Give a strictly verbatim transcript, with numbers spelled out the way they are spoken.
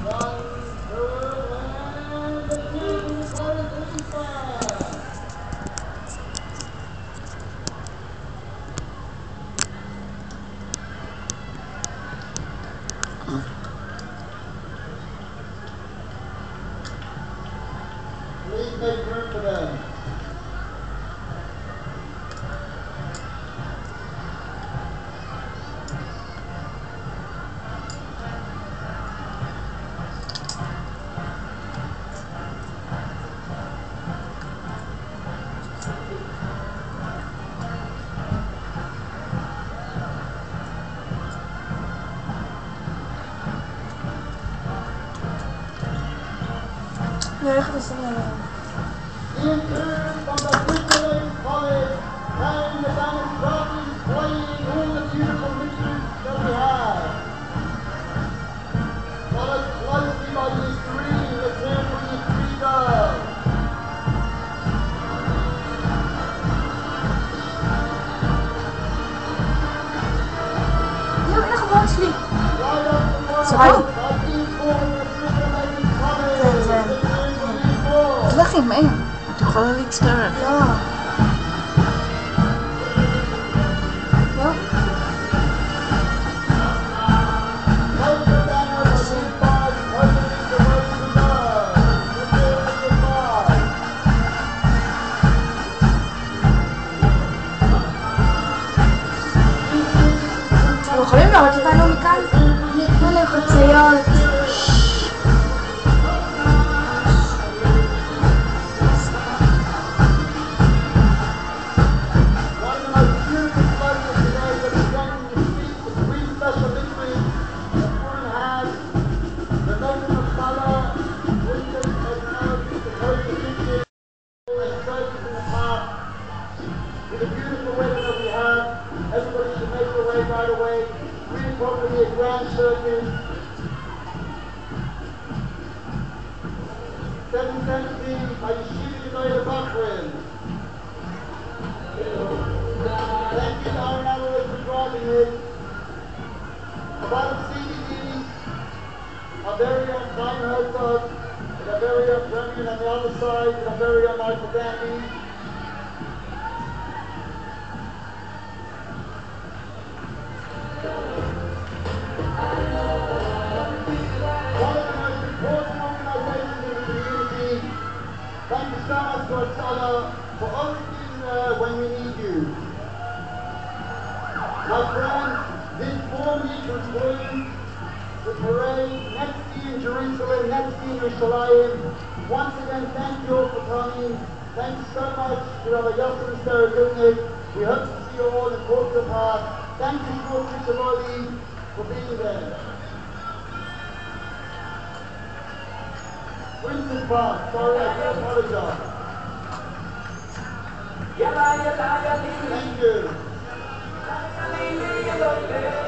Please make room for them. Nee, dat is een In turn from the Christian College, and the band is playing all the beautiful rituals that we have. Followed closely by the three, the temporary three girls. Ja, ik gewoon sliep. Right up the wall, Sorry. by informing the Christian College. Dat ging mee. Toch wel een iets sterk. Ja. Ja. Lo יכולים לראות אותנו מכאן? לא לחציות. Everybody should make their way right away. Really probably a grand circus. seven seventeen by Yeshivah Centre. Thank you, Aaron Alvarez, for driving it. Chabad Youth are very own Simon Hotham, and our very own Premier on the other side, and our very own Michael Danby. Thank you so much, Lord Salah, for always being there when we need you. My friends, this four meters balloon, the parade next year in Jerusalem, next year in Yerushalayim. Once again, thank you all for coming. Thank you so much to Rabbi Yeshivah Centre. We hope to see you all in Hotham Street. Thank you, Shmuel Chabad Youth, for being there. Winston Park, sorry, I do apologize. Thank you.